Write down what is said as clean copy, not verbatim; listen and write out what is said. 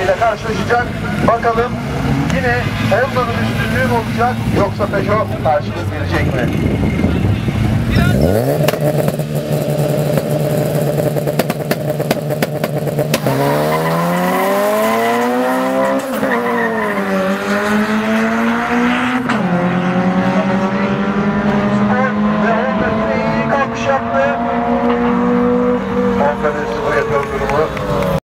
ile karşılaşacak. Bakalım yine Honda'nın üstünlüğü mü olacak yoksa Peugeot karşılık verecek mi?